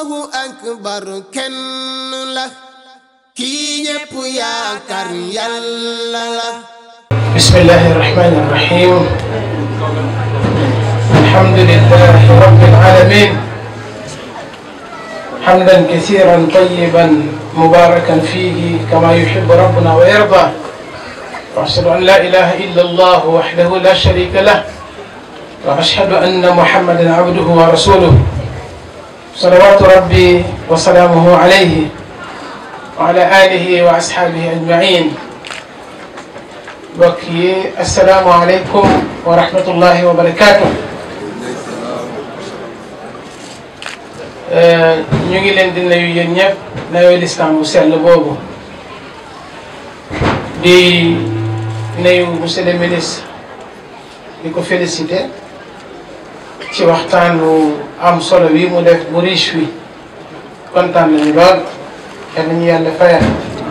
Allahu akbar kenn la kii ñépp yaakaar Yàlla la. Bismillahi rahmani rahim. Alhamdulillahi rabbil alamin. Hamdan kathiran tayyiban mubarakan fihi kama yuhibbu rabbuna wa yarda. Wa ashhadu an la ilaha illa Allah wahdahu la sharika lah. Wa ashhadu anna Muhammadan abduhu wa rasuluhu. Salawatu rabbi wa salamuhu alayhi wa ala alihi wa ashabihi ajma'in. Mbokk yi assalaamu aleykum wa rahmatullahi wa barakaatuh. ñu ngi leen di nuyu yéen ñëpp nuyoo lislaam bu sell boobu di nuyu monsieur le ministre di ko féliciter ci waxtaan bu am solo wi mu def bu riche wi kontaan nañu lool yal nañu yàlla fayal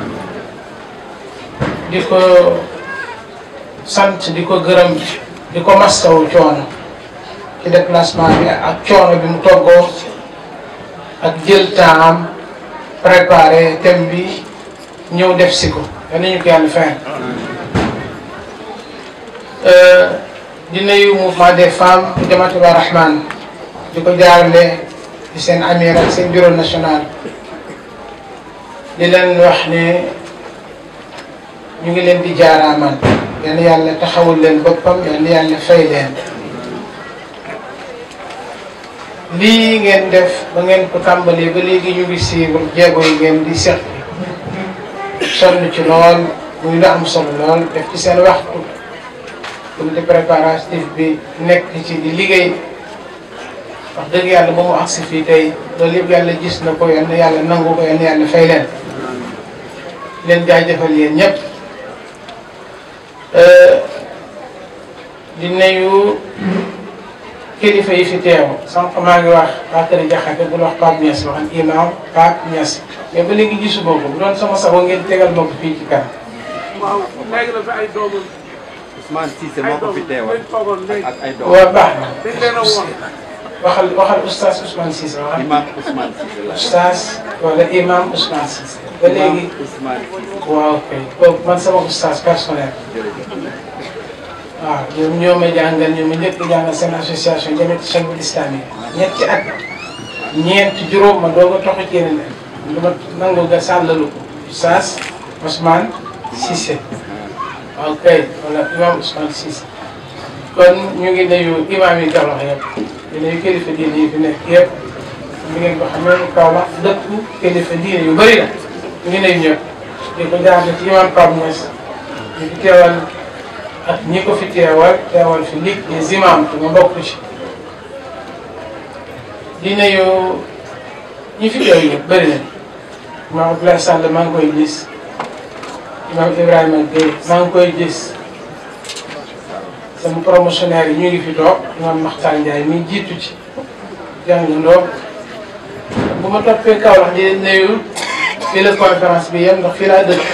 di ko sant di ko gërëm di ko mastawu coono ci déplacement bi ak coono bi mu toggoo ak jël temps am préparé thème bi ñëw def si ko yal nañu ko yàlla fayal di nuyu mouvement des femmes di Jamaatu Rahman di ko jaarale di seen amir ak seen bureau national di leen wax ne ñu ngi leen di jaaraamal yal na yàlla taxawul leen boppam yal na yàlla fay leen lii ngeen def ba ngeen ko tàmbalee ba léegi ñu ngi siiwul jéego yi ngeen di seq sonn ci lool muy lu am solo lool def ci seen waxtu comité préparatif bi nekk ci di liggéey wax dëgg yàlla ba mu agsi fii tey loolu yëpp yàlla gis na ko yal na yàlla nangu ko yal na yàlla fay leen leen jaajëfal yéen ñëpp di nuyu kilifa yi fi teew sànq maa ngi wax Bakary Diakhaté bul wax Pape Niass waxan imam Pape Niass mais ba léegi gisu boo ko bu doon sama sago ngeen tegal ma ko fii ci kanam. waaw léegi la fi ay doomam. Ousmane Cissé moo ko fi teewal ak ay doomam. waaw baax na. dañ leen a woon. waxal oustaz Ousmane Cissé waxal. imam Ousmane Cissé la. oustaz wala imam Ousmane Cissé. ba léegi Ousmane Cissé. waaw kay kooku man sama oustaz personnel. waaw ñoom ñoo ma jàngal ñoom ñu njëkk jàngal seen association Jamiyatou Chabab Islami ñetti at ñeent juróom ma doog a toxu ci yeneen lu ma nangu nga sàllalu ko oustaz Ousmane Cissé waaw kay wala imam Ousmane Cissé kon ñu ngi nuyu imam yi Kaolack yëpp di nuyu kilifa diine yi fi nekk yëpp mi ngeen ko xamee Kaolack dëkku kilifa diine yu bëri la ñu ngi nuyu ñëpp di ko jaarale ci imam Pape Niass ñu fi teewal ak ñi ko fi teewal fi ligue des imams te ma bokk ci di nuyu ñi fi teew yëpp bëri na imam Abdoulaye Sall maa ngi koy gis imam Ibrahima Gueye maa ngi koy gis sama promotionnaire yi ñu ngi fi toog imam Makhtar Ndiaye mi jiitu ci jàngandoo bu ma toppee Kaolack di nuyu fii la conférence bi yem ndax fii laa dëkk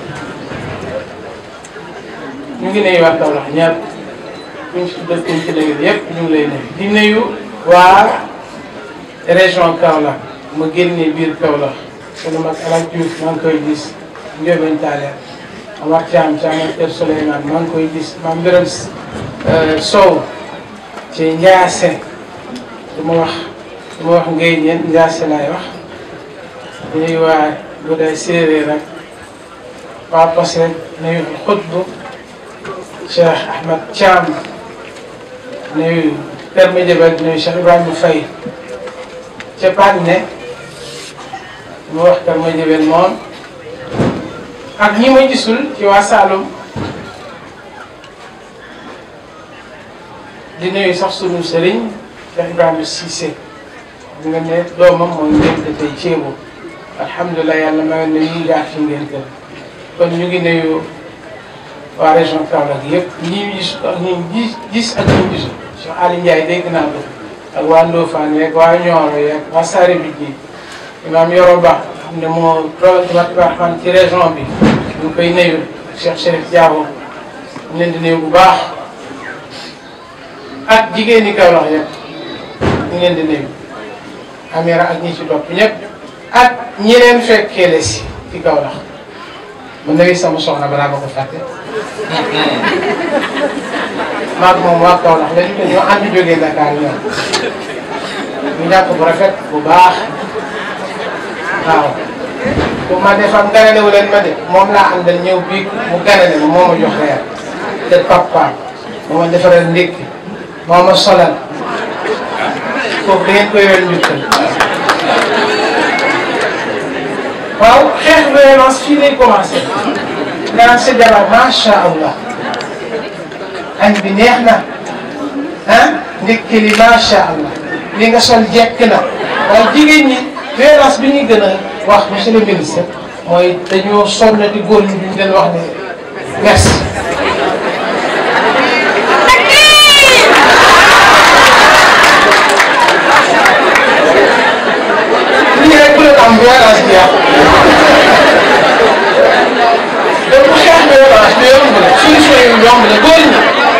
ñu ngi nuyu waa Kaolack ñaar kuñ ci dëkk kuñ ci dëgg yëpp ñu ngi lay nuyu di nuyu waa région Kaolack ma génnee biir Kaolack sunu mag El Hadj Diouf maa ngi koy gis Ndiobène Thaler Amar Thiam ak Kër Souleymane maa ngi koy gis maam Mbiram Sow ci Ndiasse du ma wax ngay ñeen Ndiasse laay wax di nuyu waa bu dee séeréer rek waa Passy nuyu xutbu Cheikh Ahmed Thiam nuyu Kër Madiabel nuyu Cheikh Ibrahima Faye ca Pagne mu wax Kër Madiabel moom ak ñi ma gisul ci waa Saloum di nuyu sax sunu sëriñ Cheikh Ibrahima Cissé di nga ne doomam mooy ngeen tey ceebo alhamdulilah yàlla mayoon na ñuy jaar ci ngeen kër kon ñu ngi nuyu waa région Kaolack yëpp ñi gis ak ñi gis ak ñi gisul Cheikh Ali Ndiaye dégg naa ko ak waa Ndofane yeeg waa Nioro yeeg waa Sare Bidji imam Yoro Ba xam ne moo toogal Jamaatu Rahman ci région bi ñu koy nuyu Cheikh Chérif Diabo ñu leen di nuyu bu baax ak jigéen ñi Kaolack yëpp ñu leen di nuyu Amira ak ñi ci topp ñëpp ak ñeneen fekkee la si ci Kaolack ma nuyu sama soxna balaa ma ko fàtte maag moom waa Kaolack lañu te ñoo ànd jógee Dakar ñoom ñu jàpp bu rafet bu baax waaw bu ma defam ganale wu leen ma de moom laa àndal ñëw bii mu ganale ma moo ma jox reer te papa moo ma defaral ndékki moo ma solal foofu da ngeen koy yor njukkal waaw xeex violence fii lay commencé nga naan sa jabar macha allah añ bi neex na ah ndékki li macha allah li nga sol jekk na waaye jigéen ñi violence bi ñuy gën a wax monsieur le ministre mooy dañoo sonnati góor ñi duñ leen wax ne merci. lii rek bu leen am violence bi yàqu donc bu xeex violence bi yomb la solution yi yomb la góor ñi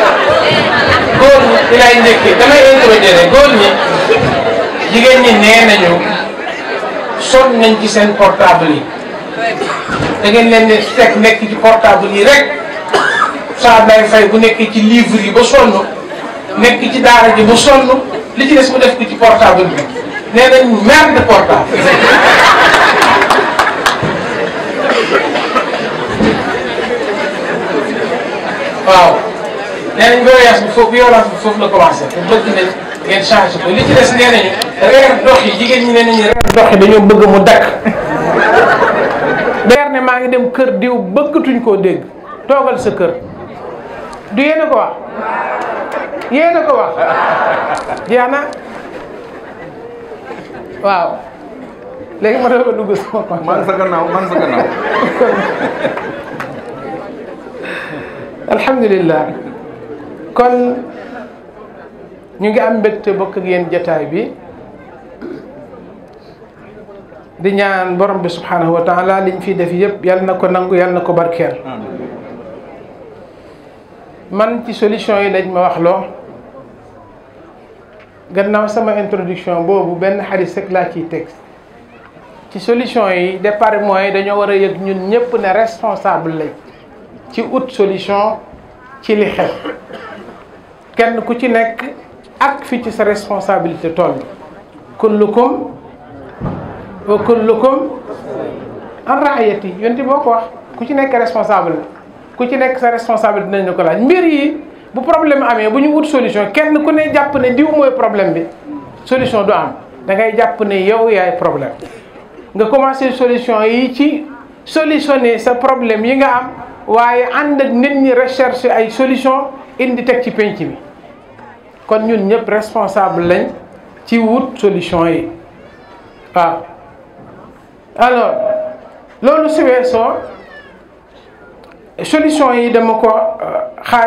di lay njëkkee damay introduire góor ñi jigéen ñi nee nañu sonn nañ ci seen portable yi da ngeen leen di fekk nekk ci portable yi rek saa day fay bu nekk ci livre yi ba sonn nekk ci daara ji ba sonn li ci des mu def ko ci portable bi nee nañ merde portable waaw nee nañ violence bi foofu la commencé te bëgg nañ ngeen changé ko li ci des nee nañu reer dox yi jigéen ñi nee nañu reer dox yi dañoo bëgg mu dakk reer ne maa ngi dem kër diw bëggatuñ koo dégg toogal sa kër du yéen a ko wax yéen a ko wax jeex na waaw léegi ma doog a dugg sama man sa gannaaw alhamdulillah kon ñu ngi am mbégte bokk ak yéen jataay bi di ñaan borom bi subhanahu wa taala liñ fi def yëpp yal na ko nangu yal na ko barkeel man ci solution yi lañ ma wax loo gannaaw sama introduction boobu benn xadis rek laa ciy teg ci solution yi départ mooy dañoo war a yëg ñun ñëpp ne responsable lañ ci ut solution ci li xew kenn ku ci nekk ak fi ci sa responsabilité toll kullukum wa kullukum an raayati yonti boo ko wax ku ci nekk responsable ku ci nekk sa responsabilité dinañ la ko laaj mbir yi bu problème amee bu ñu wut solution kenn ku ne jàpp ne diw mooy problème bi solution du am da ngay jàpp ne yow yaay problème nga commencé solution yi ci solutionner sa problème yi nga am waaye ànd ak nit ñi recherche ay solution indi teg ci penc mi kon ñun ñëpp responsable lañ ci wut solution yi waaw alors loolu su weesoo solution yi dama ko xaaj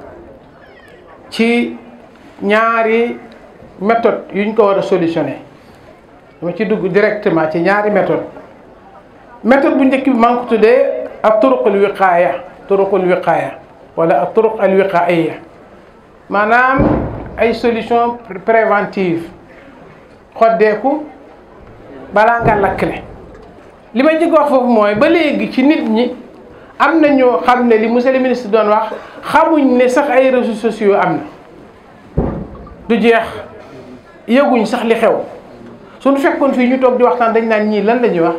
ci ñaari méthode yuñ ko war a solutionner dama ci dugg directement ci ñaari méthode bu njëkk bi maa ngi ko tuddee ak turuqul wiqaaya wala ak turuq al wiqaaiya maanaam ay solution préventive xoddeeku balaa nga lakkle li may njëkk wax foofu mooy ba léegi ci nit ñi am na ñoo xam ne li monsieur le ministre doon wax xamuñ ne sax ay réseaux sociaux am na du jeex yëguñ sax li xew suñu fekkoon fii ñu toog di waxtaan dañ naan ñii lan la ñuy wax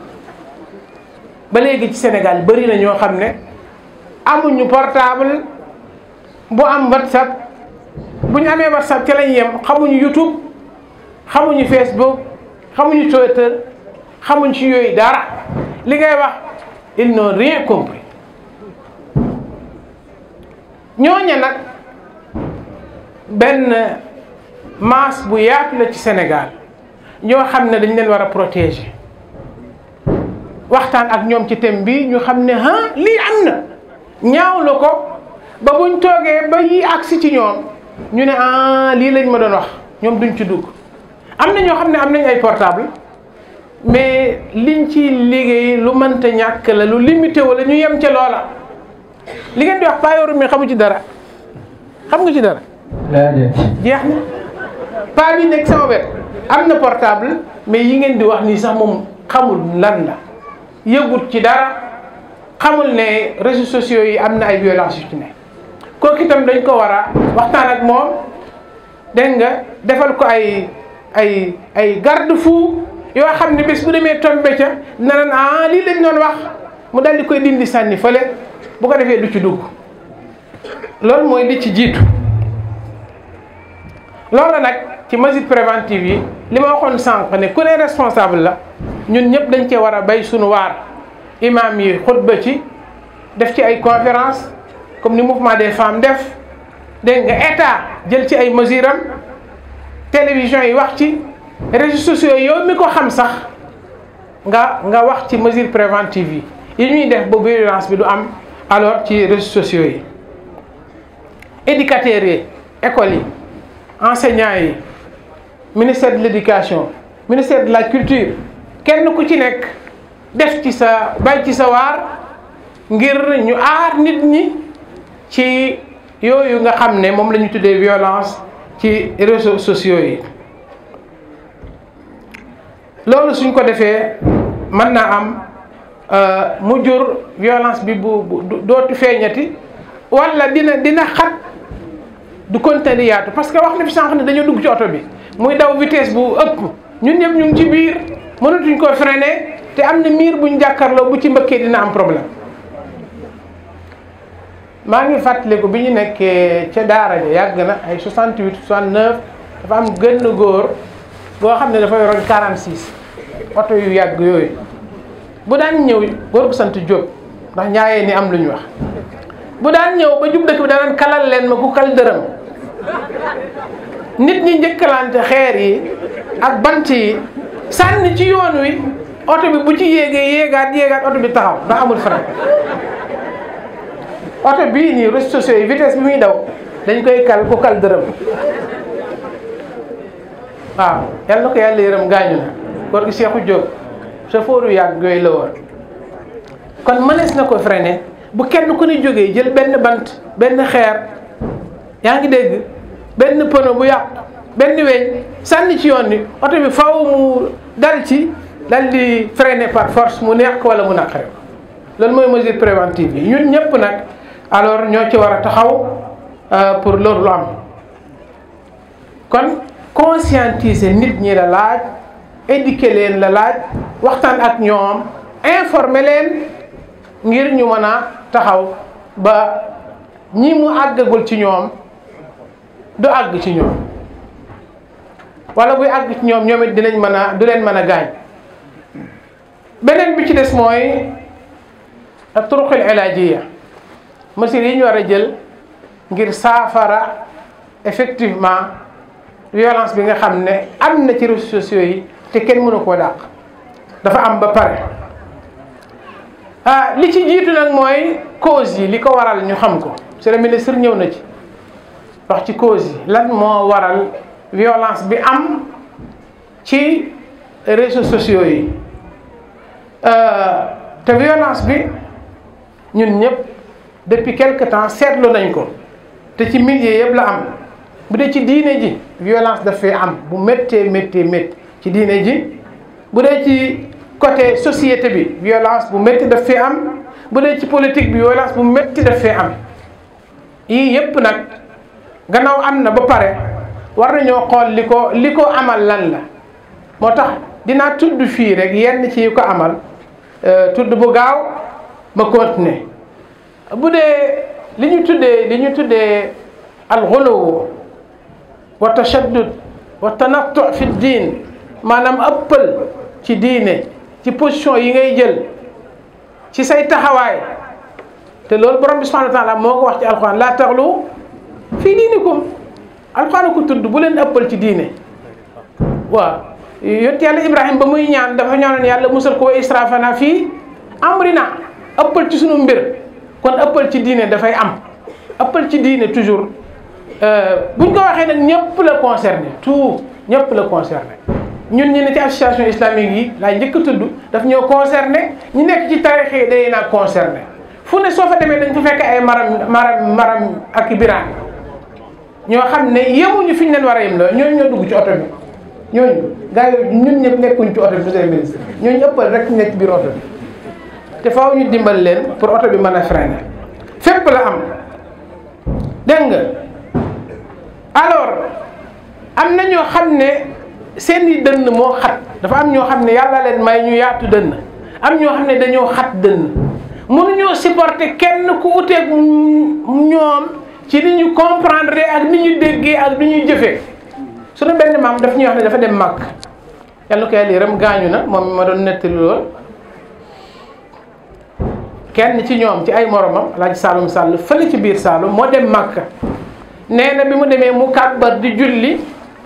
ba léegi ci Sénégal bëri na ñoo xam ne amuñu portable bu am WhatsApp bu ñu amee WhatsApp ca lañ yem xamuñu YouTube xamuñu Facebook xamuñu Twitter xamuñ ci yooyu dara li ngay wax ils n'ont rien compris ñooña nag benn masse bu yaatu la ci Sénégal ñoo xam ne dañ leen war a protéger waxtaan ak ñoom ci thème bi ñu xam ne lii am na ñaawlu ko ba buñ toogee ba yi agsi ci ñoom ñu ne lii lañ ma doon wax ñoom duñ ci dugg am na ñoo xam ne am nañ ay portable mais liñ ci liggéey lu mënta ñàkk la lu limité wala ñu yem ca loola li ngeen di wax paa mi xamu ci dara xam nga ci dara jeex na paa bi nekk sama wet am na portable mais yi ngeen di wax nii sax moom xamul lan la yëgut ci dara xamul ne réseaux sociaux yi am na ay violence yu ci ne kooku itam dañ ko war a waxtaan ak moom dégg nga defal ko ay garde-fou yoo xam ne bés bu demee tombé ca dina naan ah lii lañ doon wax mu dal di koy dindi sànni fële bu ko defee du ci dugg loolu mooy li ci jiitu. loolu nag ci mesure préventive yi li ma waxoon sànq ne ku ne responsable la ñun ñëpp dañ cee war a bay suñu waar imam yi xutba ci def ci ay conférence comme ni mouvement des femmes def dégg nga état jël ci ay mesures am télévision yi wax ci réseaux sociaux yow mi ko xam sax nga wax ci mesure préventive yi ñuy def ba violence bi du am alors ci réseaux sociaux yi éducateurs yi écoles yi enseignants yi ministère de l'éducation ministère de la culture kenn ku ci nekk def ci sa bay ci sa waar ngir ñu aar nit ñi ci yooyu nga xam ne moom la ñu tuddee violence ci réseaux sociaux yi loolu suñ ko defee mën naa am mu jur violence bi bu dootu feeñati walla dina xat du continuer yaatu parce que wax na fi sànq ne dañoo dugg ci oto bi muy daw vitesse bu ëpp ñun ñëpp ñu ngi ci biir mënatuñ ko freiner te am na miir buñ jàkkaarloo bu ci mbëkkee dina am problème. maa ngi fàttaliku bi ñu nekkee ca daara ja yàgg na ay 68 69 dafa am gën góor boo xam ne dafa yoroon 46 oto yu yàgg yooyu bu daan ñëw góor gu sant Diop ndax ñaayee ni am lu ñu wax bu daan ñëw ba jub dëkk bi daan kalal leen ma ku kal dërëm nit ñi njëkkalante xeer yi ak bant yi sànni ci yoon wi oto bi bu ci yéegaat oto bi taxaw ndax amul frein. oto bii nii réseaux sociaux yi vitesse bi muy daw dañ koy kal ku kal dërëm waaw yal na ko yàlla yërëm gaañu na góor gi Cheikhou Diop chauffeur yu yàgg yooyu la woon kon mënees na ko freiner bu kenn ku ne jógee jël benn bant benn xeer yaa ngi dégg benn pneu bu yàqu benn weñ sànni ci yoon ni oto bi faw mu dal di freiner par force mu neex ko wala mu naqare ko loolu mooy mesure préventive yi ñun ñëpp nag alors ñoo ci war a taxaw pour loolu lu am kon conscientiser nit ñi la laaj éduquer leen la laaj waxtaan ak ñoom informer leen ngir ñu mën a taxaw ba ñi mu àggagul ci ñoom du àgg ci ñoom wala buy àgg ci ñoom ñoom it dinañ mën a du leen mën a gaañ beneen bi ci des mooy turuqul ilaajiya mesures yi ñu war a jël ngir saafara effectivement violence bi nga xam ne am na ci réseaux sociaux yi te kenn mënu koo dàq dafa am ba pare li ci jiitu nag mooy cause yi li ko waral ñu xam ko monsieur le ministre ñëw na ci wax ci cause yi lan moo waral violence bi am ci réseaux sociaux yi te violence bi ñun ñëpp depuis quelque temps seetlu nañ ko te ci milieu yëpp la am bu dee ci diine ji violence daf fee am bu méttee ci diine ji bu dee ci côté société bi violence bu métti daf fee am bu dee ci politique bi violence bu métti daf fee am yii yëpp nag gannaaw am na ba pare war nañoo xool li ko amal lan la moo tax dinaa tudd fii rek yenn ci ko amal tudd bu gaaw ma continuer bu dee li ñu tuddee al-ghuluw wa tashaddud wa tanattu fi diin maanaam ëppal ci diine ci position yi ngay jël ci say taxawaay te loolu borom bi subhanahu wa taala moo ko wax ci alquran laa taxlu fii diinikum alquran ko tudd bu leen ëppal ci diine waaw yonent yàlla Ibrahima ba muy ñaan dafa ñaanoon yàlla musal ko wa israfana fii amrina ëppal ci sunu mbir kon ëppal ci diine dafay am ëppal ci diine toujours buñ ko waxee nag ñëpp la concerné tout ñëpp la concerné ñun ñi ne ci association islamique yi laay njëkk a tudd daf ñoo concerné ñu nekk ci tarix yi day naa concerné fu ne soo fa demee dañ fa fekk ay maram ak biraan ñoo xam ne yemuñu fi ñu leen war a yem la ñooñu ñoo dugg ci oto bi ñooñu gars yi ñun ñëpp nekkuñ ci oto bi monsieur le ministre ñooñu ëppal rek nekk ci biir oto bi te faaw ñu dimbal leen pour oto bi mën a freiner fépp la am dégg nga alors am na ñoo xam ne seen i dënn moo xat dafa am ñoo xam ne yàlla leen may ñu yaatu dënn am ñoo xam ne dañoo xat dënn mënuñoo supporter kenn ku uteeg ñoom ci ni ñu comprendre ak ni ñu déggee ak ni ñu jëfee suñu benn maam daf ñuy wax ne dafa dem màkk yàlla ko yàlla yërëm gaañu na moom mi ma doon nettali lool kenn ci ñoom ci ay moromam Alaaji Saalum Sall fële ci biir Saalum moo dem màkk nee na bi mu demee mu kàbbar di julli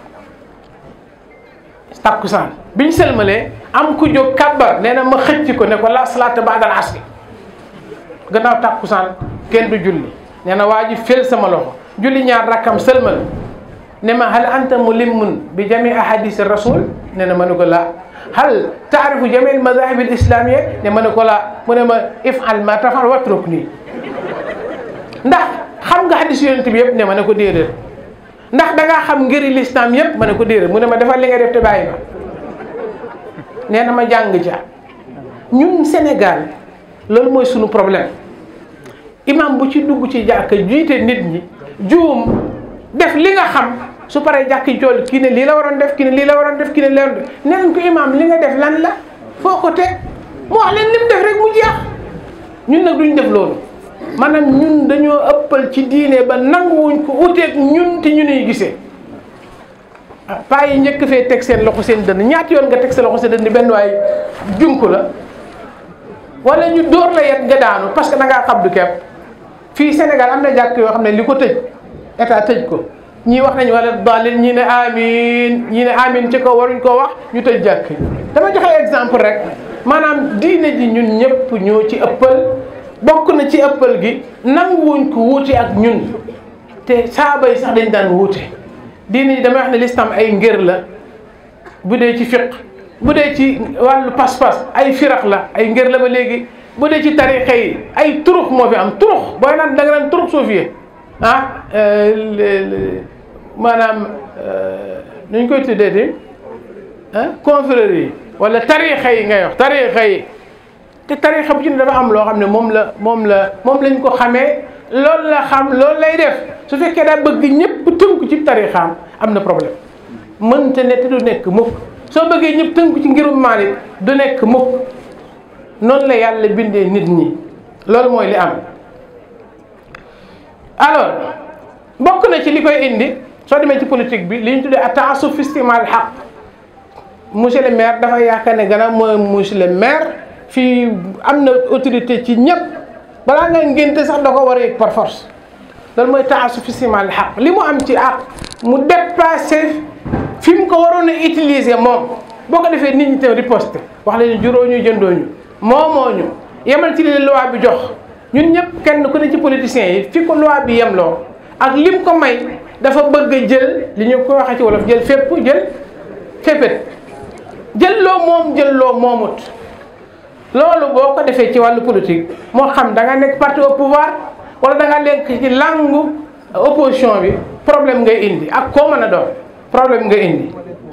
takkusaan bi ñu sëlmalee am ku jóg kàbbar nee na ma xëcc ko ne ko la salaata ba'dal asri gannaaw takkusaan kenn du julli nee na waa ji fel sama loxo julli ñaar rakkam sëlmal ne ma hal anta mulimmun bi jami ahadis rasul nee na ma ne ko la hal taarifu jami al madahib al islamiyya ne ma ne ko la mu ne ma if'al ma taf'al watruk nii ndax xam nga hadis yonent bi yëpp ne ma ne ko déedéet ndax da ngaa xam ngiri l'islam yëpp ma ne ko déedéet mu ne ma defal li nga def te bàyyi ma nee na ma jàng ca ñun Sénégal loolu mooy sunu problème imam bu ci dugg ci jàkka jiite nit ñi juum def li nga xam su paree jàkki jool kii ne lii la waroon def kii ne lii la waroon def kii ne leen neen ko imam li nga def lan la foo ko teg mu wax leen lim def rek mu jeex ñun nag duñ def loolu maanaam ñun dañoo ëppal ci diine ba nanguwuñ ko uteeg ñun te ñu nuy gisee paa yi njëkk fee teg seen loxo seen dënn ñaati yoon nga teg sa loxo seen dënn benn waay junk la wala ñu dóor la yet nga daanu parce que da ngaa xam du kepp fii Sénégal am na jàkk yoo xam ne li ko tëj état tëj ko ñii wax nañu wala dalil ñii ne amin ci ko waruñ koo wax ñu tëj jàkk dama joxe exemple rek maanaam diine ji ñun ñëpp ñoo ci ëppal bokk na ci ëppal gi nanguwuñ ko wuute ak ñun te saaba yi sax dañ daan wuute diine ji damay wax ne l'islam ay ngër la bu dee ci fiq bu dee ci wàllu pas-pas ay firax la ay ngër la ba léegi bu dee ci tarixa yi ay turux moo fi am turux booy naan da nga naan turux sofiye maanaam nu ñu koy tuddee di confrérie yi wala tarixa yi ngay wax tarixa yi te tarixa bu ci ne dafa am loo xam ne moom lañ ko xamee loolu la xam loolu lay def su fekkee daa bëgg ñëpp tënku ci tarixaam am na problème mënta ne te du nekk mukk soo bëggee ñëpp tënku ci ngirum Maalik du nekk mukk noonu la yàlla bindee nit ñi loolu mooy li am alors bokk na ci li koy indi soo demee ci politique bi li ñu tuddee attention fi istimaal xaq monsieur le maire dafa yaakaar ne gannaaw mooy monsieur le maire fii am na autorité ci ñëpp balaa nga ngénte sax da ko war a yëg par force loolu mooy attention fi istimaal xaq li mu am ci àq mu dépassé fi mu ko waroon a utiliser moom boo ko defee nit ñi tam riposte wax leen juróo ñu jëndoo ñu moomoo ñu yemal ci li loi bi jox ñun ñëpp kenn ku ne ci politiciens yi fi ko loi bi yemloo ak lim ko may dafa bëgg a jël li ñu ko waxee ci wolof jël fépp jël féppét jël loo moom jël loo moomut loolu boo ko defee ci wàllu politique moo xam da nga nekk parti au pouvoir wala da nga nekk ci langue opposition bi problème ngay indi ak koo mën a doon problème ngay indi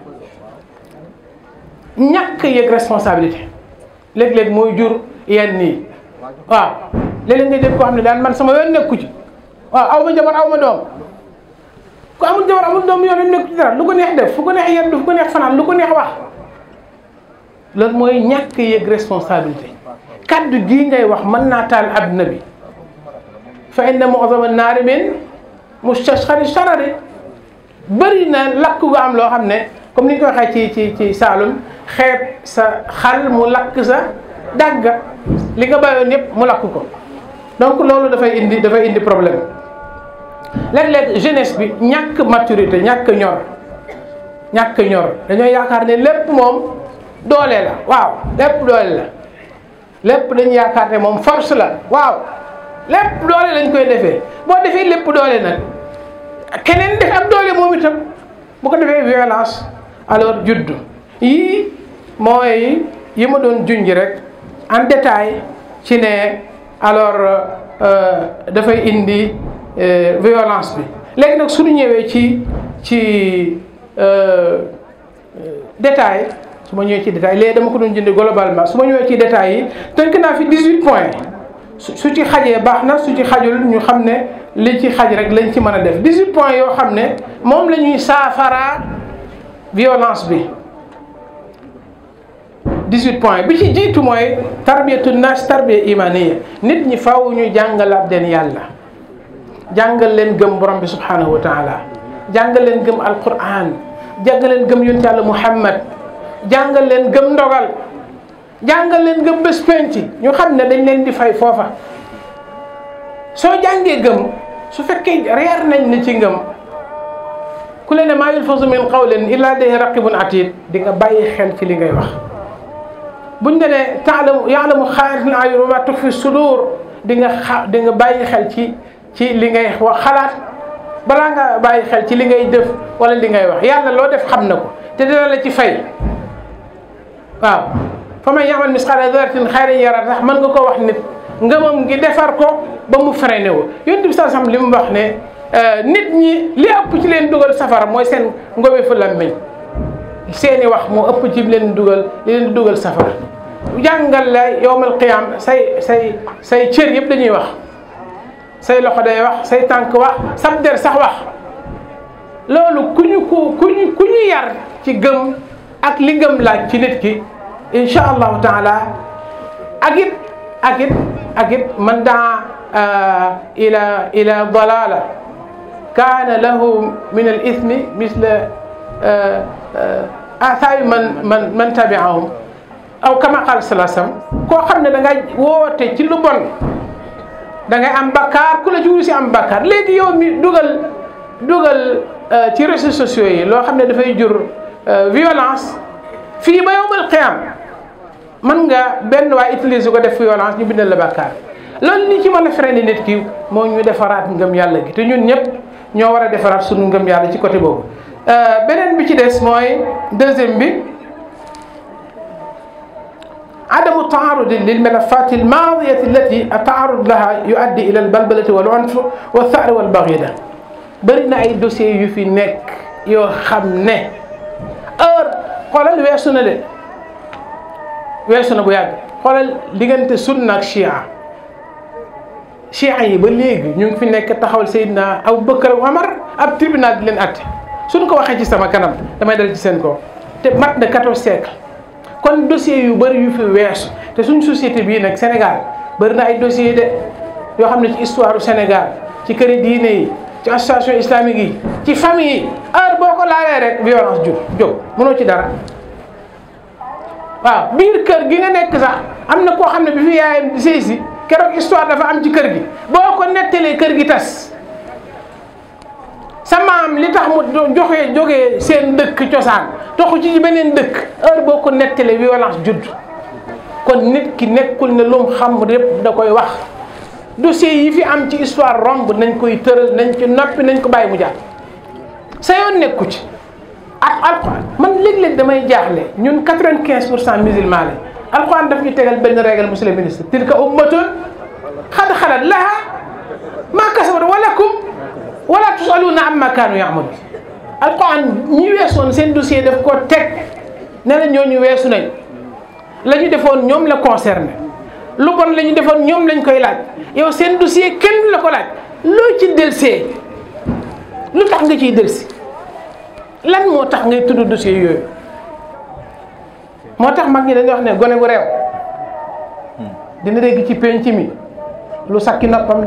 ñàkk yëg responsabilité léeg-léeg mooy jur yenn nii waaw léeg-léeg nga jël koo xam ne daan man sama yoon nekku ci waaw aw ma jabar aw ma doom ku amul jabar amul doom yoon nekku ci dara lu ko neex def fu ko neex yendu fu ko neex fanaan lu ko neex wax loolu mooy ñàkk yëg responsabilité kaddu gii ngay wax mën naa taal adduna bi fa inna mu'zama naari min mustashxari sharari bëri na lakk gu am loo xam ne comme ni ñu ko waxee ci Saalum xeeb sa xal mu lakk sa dàgga li nga bàyyoon yëpp mu lakk ko donc loolu dafay indi problème léeg-léeg jeunesse bi ñàkk maturité ñàkk ñor dañoo yaakaar ne lépp moom doole la waaw lépp doole la lépp dañu yaakaar ne moom force la waaw lépp doole lañ koy defee boo defee lépp doole nag keneen def ab doole moom itam bu ko defee violence alors juddu yii mooy yi ma doon junj rek en détail ci ne alors dafay indi violence bi léegi nag suñu ñëwee ci détail su ma ñëwee ci détail léegi dama ko doon jënd globalement su ma ñëwee ci détail yi tënk naa fi 18 points su ci xajee baax na su ci xajul ñu xam ne li ci xaj rek lañ ci mën a def 18 points yoo xam ne moom la ñuy saafara violence bi 18 points bi ci jiitu mooy tarbiyatu nas tarbiya imaniya nit ñi faaw ñu jàngalaat leen yàlla jàngal leen gëm borom bi subhanahu wa taala jàngal leen gëm alquran jàngal leen gëm yonent yàlla muhammad jàngal leen gëm ndogal jàngal leen gëm bés penc ñu xam ne dañ leen di fay foofa soo jàngee gëm su fekkee reer nañ ne ci ngëm ku leen ne maa yalfazu min qawlin illa ladayhi raqibun atid di nga bàyyi xel ci li ngay wax buñ ne ne yaalamu xaa'inatal a'yun wa maa tuxfi sudur di nga bàyyi xel ci li ngay wax xalaat balaa nga bàyyi xel ci li ngay def wala li ngay wax yàlla loo def xam na ko te dina la ci fay waaw fa man ya'mal misqaala zarratin xayran yara tax mën nga ko wax nit ngëmam ngi defar ko ba mu freiné wu yonent bi sallallahu alayhi wasallam li mu wax ne nit ñi li ëpp ci leen dugal safara mooy seen ngóobe fu làmmiñ seeni wax moo ëpp ci leen dugal safara jàngal la yawmal qiyaam say cër yëpp dañuy wax say loxo day wax say tànk wax sab der sax wax loolu ku ñu yar ci gëm ak li gëm laaj ci nit ki insha allahu taala ak it man daa ila dalala kaana lahu min al ithmi misla athaabi man tabi'ahum aw kama qaala sallallahu alayhi wasallam koo xam ne da ngay woote ci lu bon da ngay am bakkaar ku la ci wusi am bakkaar léegi yow mi dugal ci réseaux sociaux yi loo xam ne dafay jur violence fii ba yawmal qiyaam mën nga benn waay utiliser ko def violence ñu bindal la bakkaar loolu li ci mën a freiné nit ki moo ñu defaraat ngëm yàlla gi te ñun ñëpp ñoo war a defaraat sunu ngëm yàlla ci côté boobu beneen bi ci des mooy deuxième bi adamu taarudi lil malafati al maadiyati allati ataarud laha yuaddi ila al balbalati wal unf wa thari wal baghida bëri na ay dossiers yu fi nekk yoo xam ne xoolal weesu na bu yàgg xoolal diggante sunna ak chia yi ba léegi ñu ngi fi nekk taxawal Seydina Aboubacar Omar ab tribunal di leen atte suñ ko waxee ci sama kanam damay dal ci seen kaw te mat na 14 siècle kon dossiers yu bëri yu fi weesu te suñ société bii nag Sénégal bëri na ay dossiers de yoo xam ne ci histoire du Sénégal ci këri diine yi ci association islamique yi ci famille yi heure boo ko laalee rek violence jóg mënoo ci dara waaw biir kër gi nga nekk sax am na koo xam ne bi fi yaayam di sëy si keroog histoire dafa am ci kër gi boo ko nettalee kër gi tas sa maam li tax mu jógee seen dëkk cosaan toxu ci beneen dëkk heure boo ko nettalee violence judd kon nit ki nekkul ne lu mu xam lépp da koy wax dossier yi fi am ci histoire romb nañ koy tëral nañ ci noppi nañ ko bàyyi mu jàll sa yoon nekku ci ak alquran man léeg-léeg damay jaaxle ñun 95% musulman lañ alquran daf ñu tegal benn règle monsieur le ministre tilka ummatun xad xalat laha maa kasabat walakum wala tusaluna amma kaanu ya'malun alquran ñi weesoon seen dossier daf ko teg ne la ñooñu weesu nañ la ñu defoon ñoom la concerné lu bon la ñu defoon ñoom lañ koy laaj yow seen dossier kenn du la ko laaj loo ci delsee lu tax nga ciy delsi lan moo tax ngay tudd dossier yooyu moo tax mag ñi dañuy wax ne gone bu réew dina dégg ci penc mi lu sakki noppam de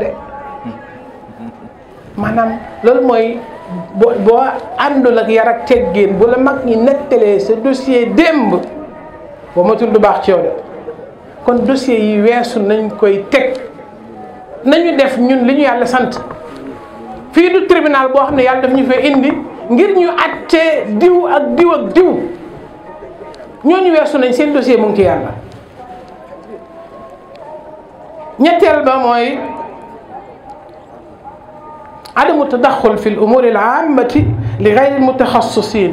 maanaam loolu mooy boo àndul ak yar ak teggin bu la mag ñi nettalee sa dossier démb boo matul du baax ci yow de kon dossier yi weesu nañ koy teg nañu def ñun li ñu yàlla sant fii du tribunal boo xam ne yàlla daf ñu fee indi ngir ñu àttee diw ak diw ak diw ñooñu weesu nañ seen dossier mu ngi ci yàlla. ñetteel ba mooy adamu tadaxul fi l umuri al aamati li gayri al mutaxassisin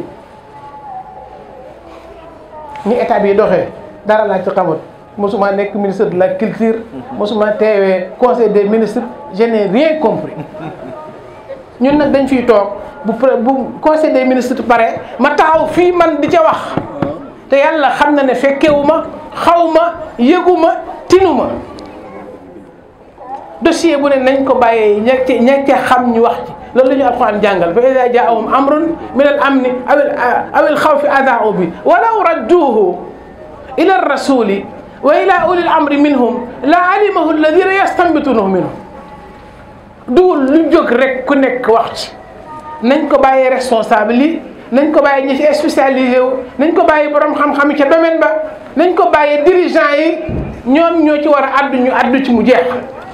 ni état bi doxee dara laa ci xamut mosuma nekk ministre de la culture mosuma teewee conseil des ministres je n'ai rien compris ñun nag dañ fiy toog bu conseil des ministres pare ma taxaw fii man di ca wax te yàlla xam na ne fekkewuma xawma yëguma tinuma dossier bu ne nañ ko bàyyee ña ca xam ñu wax ci loolu la ñu alquran jàngal fa iza jaahum amrun min al amni aw al xawfi adaau bi walaw radduuhu ila rasuli wa ila uli al amri minhum la alimahu alladina yastanbitunahu minhum duul lu jóg rek ku nekk wax ci nañ ko bàyyee responsable yi nañ ko bàyyee ñi ci spécialisé wu nañ ko bàyyee borom xam-xam ca domaine ba nañ ko bàyyee dirigeant yi ñoom ñoo ci war a addu ñu addu ci mu jeex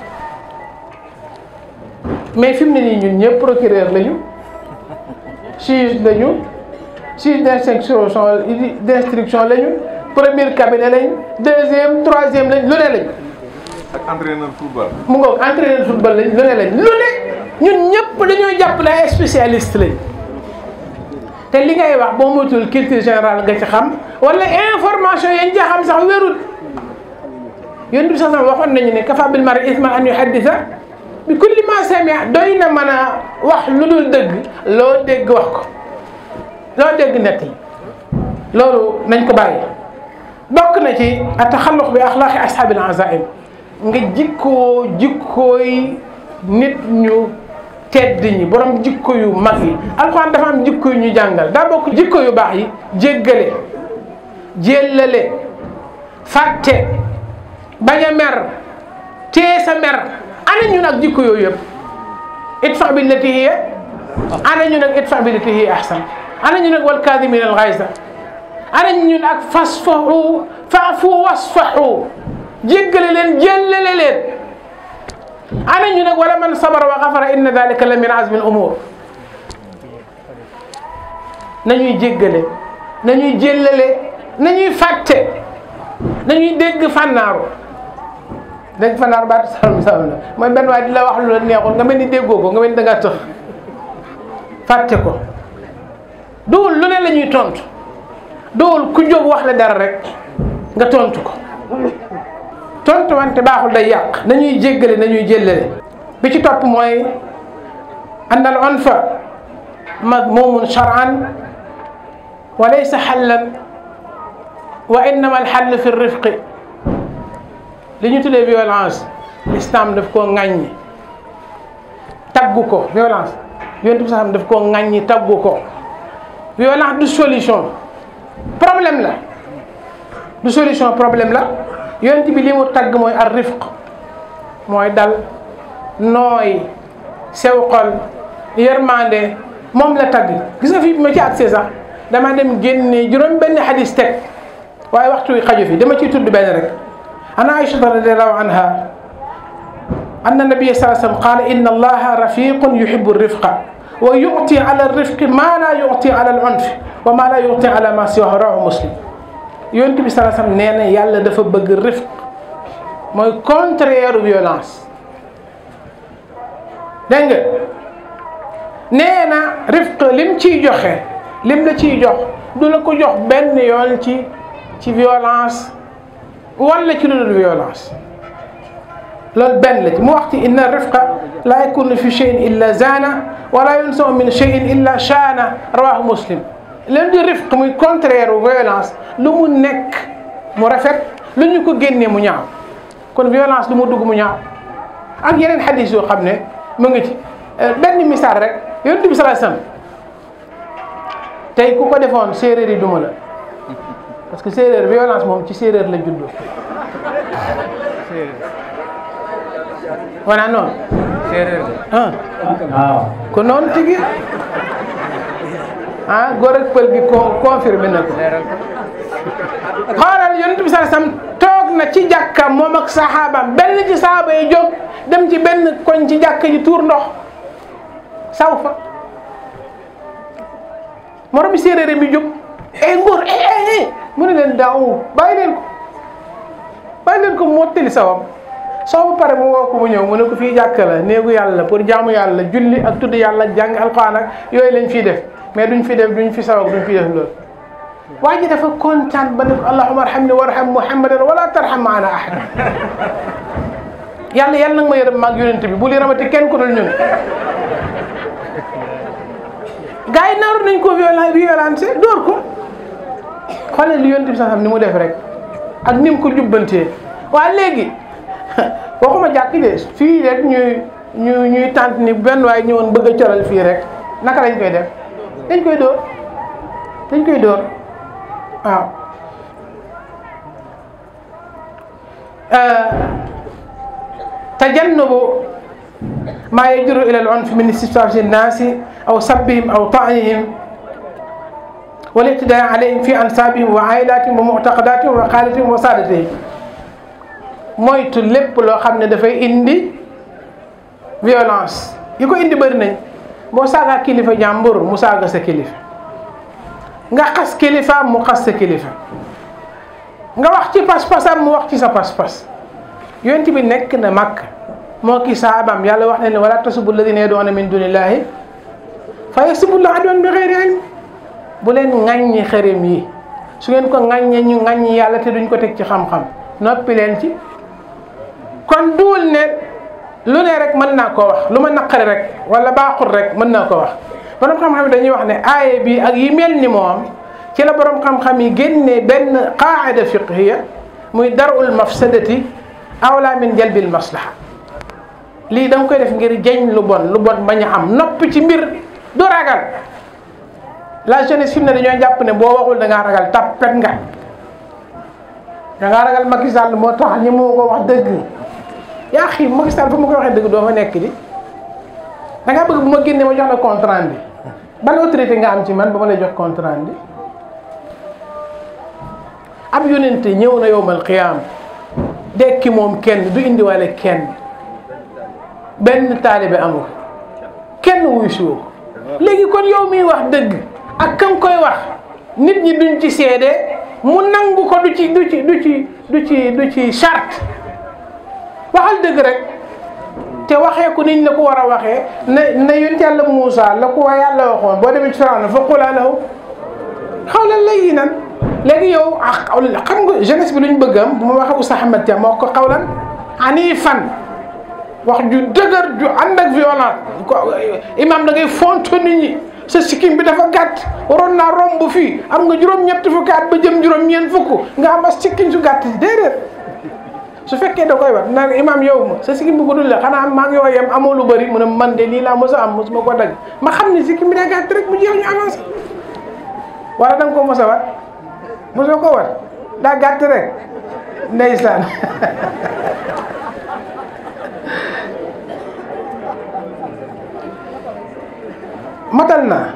mais fi mu ne nii ñun ñëpp procureur lañu juge lañu juge d'instruction lañu premier cabinet lañ deuxième troisième lañ lu ne lañ. ak entraîneur football. mu ngoog entraîneur football lañ lu ne lañ lu ne ñun ñëpp dañoo jàpp ne ay spécialiste lañ te li ngay wax boo moytuwul culture générale nga ci xam wala information yañ ca xam sax wérul yéen bi sax waxoon nañu ne kafa bil mar'i ithman an yuhaddisa bi kulli ma sami'a doy na mën a wax lu dul dëgg loo dégg wax ko loo dégg nettali loolu nañ ko bàyyi. bokk na ci ataxalluq bi axlaaqi ashaabil azaim nga jikkooy nit ñu tedd ñi borom jikko yu mag yi alxuraan dafa am jikko yu ñu jàngal daa bokk jikko yu baax yi jéggale jéllale fàtte bañ a mer tee sa mer ana ñu nag jikko yooyu yëpp idfa billati hiya ana ñu nag idfa billati hiya ahsan ana ñu nag wal kaadimina al ghayza ana ñu nag fasfahu fa'fu wasfahu jéggale leen jéllale leen ana ñu nag wala man sabara wa ghafara inna dhalika la min azmi al umur nañuy jéggale nañuy jéllale nañuy fàtte nañuy dégg fànnaaru dégg fànnaaru baatu sallam la mooy benn waay di la wax lu la neexul nga mel ni déggoo ko nga mel ni da ngaa tëx fàtte ko duwul lu ne la ñuy tontu duwul ku jóg wax la dara rek nga tontu ko tontu wante baaxul day yàq nañuy jéggale nañuy jéllale bi ci topp mooy anna al unfa madmumun shar'an wa laysa hallan wa innama al hall fi rifqi li ñu tuddee violence l'islam daf koo ŋàññi taggu ko violence yonent bi sax daf koo ŋàññi taggu ko violence du solution problème la du solution problème la yonent bi li mu tagg mooy ar rifq mooy dal nooy sew xol yërmande moom la tagg gis nga fi ma ci accès sax dama dem génne juróom benn hadis teg waaye waxtu wi xaju fi dama ciy tudd benn rek ana Aïcha radiyallahu anha anna nabiyya sallallahu alayhi wa sallam qaala inna allaha rafiqun yuhibbu rifqa wa yu'ti ala rifqi ma la yu'ti ala al-unf wa ma la yu'ti ala ma siwahu rawahu Muslim yonent bi sallallahu alayhi wa sallam nee na yàlla dafa bëgg rifq mooy contraire violence dégg nga nee na rifq lim ciy joxe lim la ciy jox du la ko jox benn yoon ci violence wala ci lu dul violence loolu benn la ci mu wax ci inna rifqa la yakunu fi shay'in illa zana wala yunsaw min shay'in illa shana rawahu Muslim leen di rifq muy contraire violence lu mu nekk mu rafet lu ñu ko génnee mu ñaaw kon violence lu mu dugg mu ñaaw ak yeneen xadis yoo xam ne mu ngi ci benn misaal rek yonent bi sallallahu alayhi wasallam tey ku ko defoon séeréer yi duma la parce que séeréer violence moom ci séeréer la juddoo wana noonu séeréer waaw ko noonu tigi góor ak pël bi confirmé na ko xoolal yonent bi sallallahu alayhi wasallam toog na ci jàkka moom ak saxaabaam benn ci saxaaba yi jóg dem ci benn koñ ci jàkka ji tuur ndox saw fa moromi séeréer mi jóg nguur mu ne leen daaw bàyyi leen ko mottali sawam soo ba pare mu woo ko mu ñëw mu ne ko fii jàkka la néegu yàlla pour jaamu yàlla julli ak tudd yàlla jàng alxuraan ak yooyu lañ fiy def mais duñ fi saw ak duñ fi def loolu waa ji dafa kontaan ba ne ko allahumma arhamni warham muhammadan wala tarham maana ahada yàlla nag ma yërëm maag yonent bi bu li ramati kenn ku dul ñun gars yi naroon nañ ko violenté dóor ko xoolal li yonent bi sax ni mu def rek ak ni mu ko jubbantee waaye léegi waxuma jàkk de fii rek ñuy tànt ni benn waay ñëwoon bëgg a coral fii rek naka lañ koy def dañ koy dóor waaw tajannubu maa yajru ila al-unf min istifsaaf an-naasi aw sabbihim aw ta'nihim wal i'tidaa alayhim fi ansaabihim wa aa'ilaatihim wa mu'taqadaatihim wa xaalatihim wa saadatihim moytu lépp loo xam ne dafay indi violence yi ko indi bëri nañ boo saagaa kilifa jàmbur mu saaga sa kilifa nga xas kilifa mu xas sa kilifa nga wax ci pas-pasam mu wax ci sa pas-pas yonent bi nekk na Makka moo ki saabam yàlla wax na ne wala tasubbu alladina yad'una min dunillahi fa yasubbu llaha adwan bi ghayri ilm bu leen ŋàññi xërëm yi su ngeen ko ŋàññee ñu ŋàññi yàlla te duñ ko teg ci xam-xam noppi leen ci kon duul ne lu ne rek mën naa koo wax lu ma naqari rek wala baaxul rek mën naa koo wax borom xam-xam yi dañuy wax ne aaye bi ak yi mel ni moom ci la borom xam-xam yi génnee benn qaa'ida fiqhiya muy dar'ul mafsadati awla min jalbil maslaha lii da nga koy def ngir jeñ lu bon bañ a am noppi ci mbir du ragal la jeunesse fi mu ne dañoo jàpp ne boo waxul da ngaa ragal tappet nga da ngaa ragal Macky Sall moo tax ñi moo ko wax dëgg yaa xii Macky Sall fu ma ko waxee dëgg doo fa nekk di da ngaa bëgg bu ma génnee ma jox la compte rendu bi ban autorité nga am ci man ba ma lay jox compte rendu bi ab yonente ñëw na yowmal qiyaam dekki moom kenn du indiwaale kenn benn taalibe amu kenn wuy suwo ko léegi kon yow miy wax dëgg ak kan koy wax nit ñi duñ ci seede mu nangu ko du ci charte waxal dëgg rek te waxee ko niñ la ko war a waxee na yonent yàlla Muusaa la ko yàlla waxoon boo demee ci Firawna fa qulaa lahu qawlan layyinan léegi yow xam nga jeunesse bi luñ bëggam bu ma waxee Oustaz Ahmed Thiam ma wax ko qawlan haniifan wax ju dëgër ju ànd ak violence imam da ngay fonto nit ñi sa sikkim bi dafa gàtt waroon naa romb fii am nga juróom-ñett fukki at ba jëm juróom-ñeent fukk nga am as sikkim su gàtt déedéet su fekkee da koy wax naan imam yow ma sa sikkim bi ko dul la xanaa maa ngi yooyam amoo lu bëri mu ne man de lii laa mos a am mosuma ko dagg ma xam ne sikkim bi daa gàtt rek mu jeex ñu avancé wala da nga ko mos a wat mosoo ko wat daa gàtt rek ndeysaan matal naa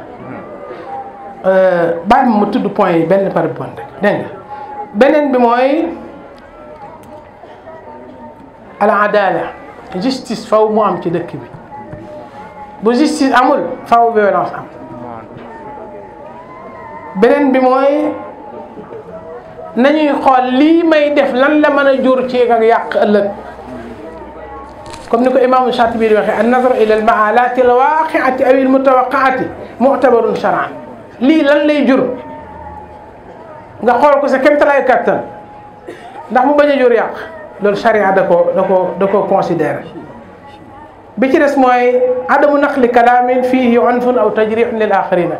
bàyyi ma tudd point yi benn par point rek dégg nga beneen bi mooy al adala justice faw mu am ci dëkk bi bu justice amul faw violence am beneen bi mooy nañuy xool lii may def lan la mën a jur ci ak yàq ëllëg comme ni ko imaamu Shaatibi di waxee an nazar ila al maalaati al waaqiati aw al mutawaqqaati mu'tabarun shar'an lii lan lay jur nga xool ko sa kéemtalaay kattan ndax mu bañ a jur yàq loolu charia da ko considéré bi ci des mooy adamu naqli kalaamin fiihi unfun aw tajriihun lil aaxarina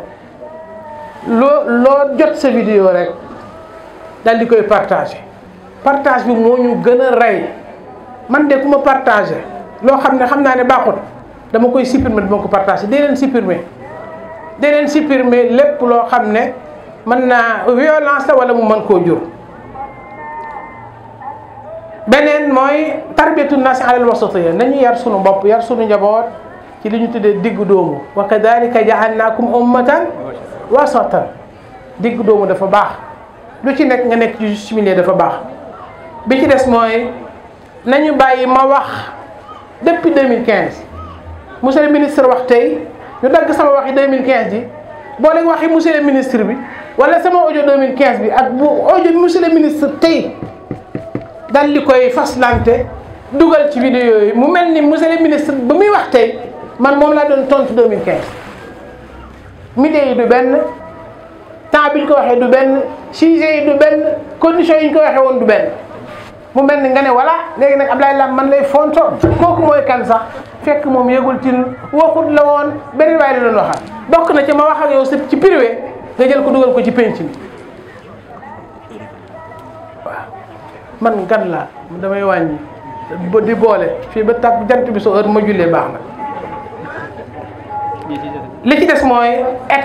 loo jot sa vidéo rek daal di koy partagé partage bi moo ñu gën a rey man de ku ma partagé loo xam naa ne baaxut dama koy supprimer dama ko partagé dee leen supprimer lépp loo xam ne mën naa violence la wala mu mën koo jur. beneen mooy tarbiyatu naasi alal wasatiyya nañu yar sunu bopp yar sunu njaboot ci li ñu tuddee diggu doomu wa kadhalika ja'alnakum ummatan wasatan diggu doomu dafa baax lu ci nekk nga nekk ci juste milieu dafa baax bi ci des mooy nañu bàyyi ma wax depuis 2015 monsieur le ministre wax tey ñu dagg sama waxi 2015 ji boole waxi monsieur le ministre bi wala sama audio 2015 bi ak bu audio monsieur le ministre tey dal di koy faslante dugal ci vidéo yi mu mel ni monsieur le ministre ba muy wax tey man moom laa doon tontu 2015 midee yi du benn temps bi ñu ko waxee du benn sujet yi du benn conditions yi ñu ko waxee woon du benn mu mel ni nga ne voilà léegi nag Ablaye Lam man lay fonto kooku mooy kan sax fekk moom yëgul tin waxut la woon beneen waay la doon waxaat bokk na ci ma wax ak yow ci privé nga jël ko dugal ko ci penc mi waaw man gan laa damay wàññi di boole fii ba tàkk jant bi so heure ma jullee baax na li ci des mooy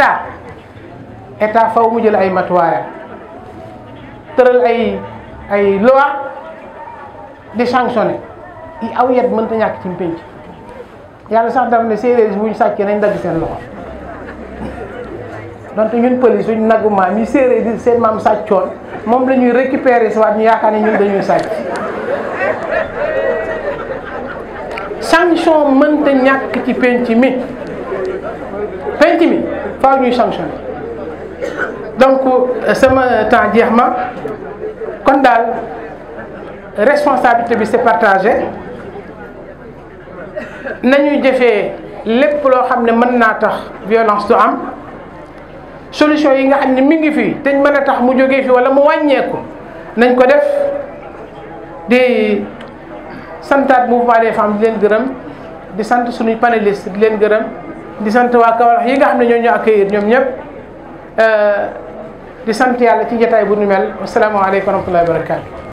état faw mu jël ay matuwaayam tëral ay loi di sanctionné yi aw yet mënta ñàkk ci pénc yàlla sax daf ne séeréer bu ñu sàccee nañ dagg seen loxo donte ñun pëli suñ nagu maam yi séeréer di seen maam sàccoon moom la ñuy récupérer si waat ñu yaakaar ne ñun dañuy sàcc sanction mënta ñàkk ci penc mi faaw ñuy sanctionné donc sama temps jeex ma kon daal responsabilité bi c'est partagé nañuy jëfee lépp loo xam ne mën naa tax violence du am solution yi nga xam ne mi ngi fii te mën a tax mu jógee fi wala mu wàññeeku nañ ko def di santaat mouvement des femmes di leen gërëm di sant suñuy panélistes di leen gërëm di sant waa Kaolack yi nga xam ne ñoo ñu accueillir ñoom ñëpp di sant yàlla ci jotaay bu nu mel asalaamaaleykum wa rahmatullahi wa barakaatu